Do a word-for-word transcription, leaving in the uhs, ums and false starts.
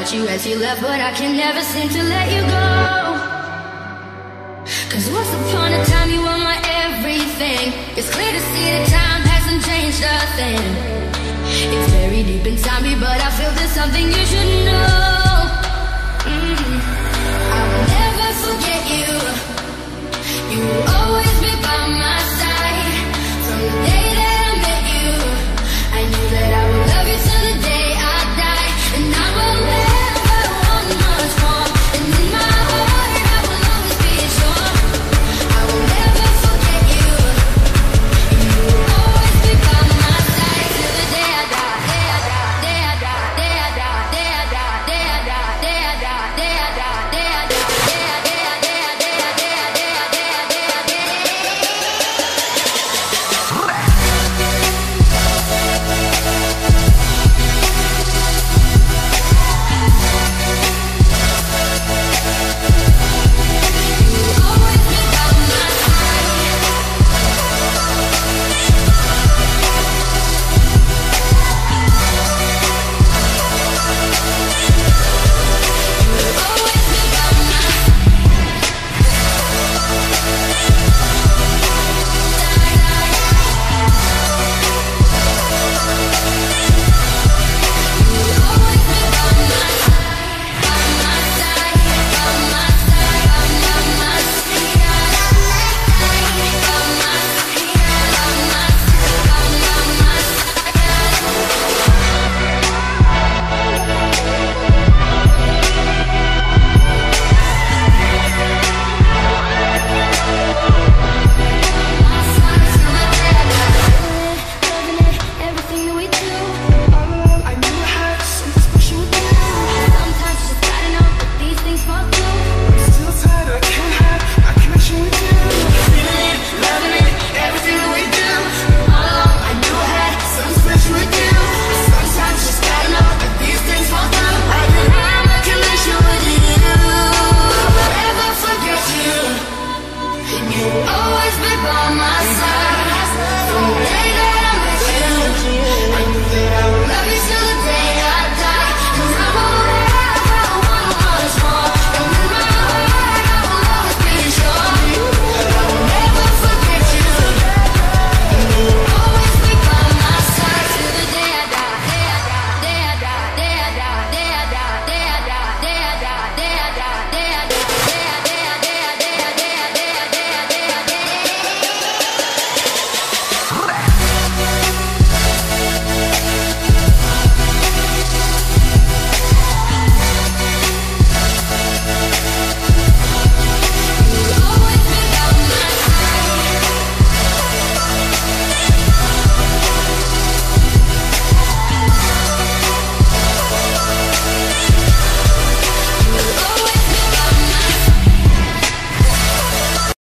about you as you left, but I can never seem to let you go. Cause once upon a time you were my everything. It's clear to see that time hasn't changed a thing. It's very deep inside me, but I feel there's something you should know.